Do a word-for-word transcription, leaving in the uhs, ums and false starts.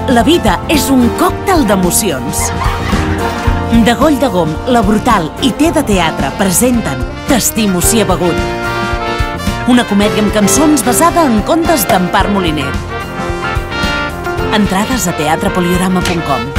La vida és un còctel d'emocions. De Goll de Gom, La Brutal i Té de Teatre presenten T'estimo si he begut. Una comèdia amb cançons basada en contes d'Empar Moliner. Entrades a teatre poliorama punt com.